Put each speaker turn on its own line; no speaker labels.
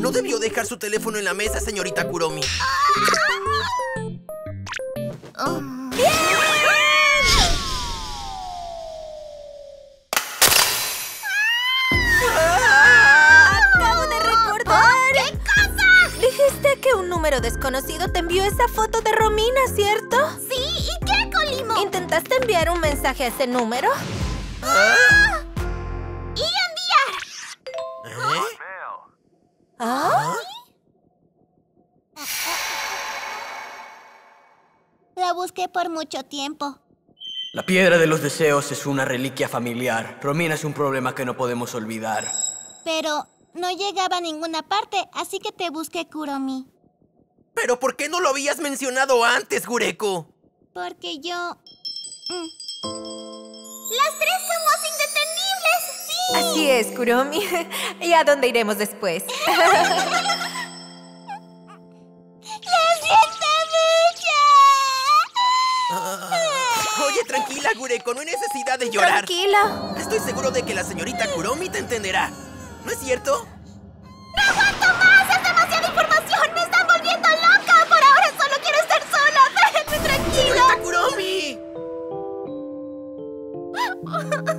No debió dejar su teléfono en la mesa, señorita Kuromi.
¡Acabo de recordar! ¿Qué cosa? Dijiste que un número desconocido te envió esa foto de Romina, ¿cierto? Sí, ¿y qué, Colimo? ¿Intentaste enviar un mensaje a ese número? ¡Y enviar! ¿Ah?
La busqué por mucho tiempo.
La piedra de los deseos es una reliquia familiar. Romina es un problema que no podemos olvidar.
Pero no llegaba a ninguna parte, así que te busqué, Kuromi.
¿Pero por qué no lo habías mencionado antes, Gureko?
Porque yo... ¡Las tres somos indetenibles! ¡Sí!
Así es, Kuromi. ¿Y a dónde iremos después?
Oye, tranquila, Gureko, no hay necesidad de llorar.
Tranquila.
Estoy seguro de que la señorita Kuromi te entenderá. ¿No es cierto?
¡No aguanto más! ¡Es demasiada información! ¡Me están volviendo loca! ¡Por ahora solo quiero estar sola! ¡Déjenme tranquila!
¡Señorita Kuromi!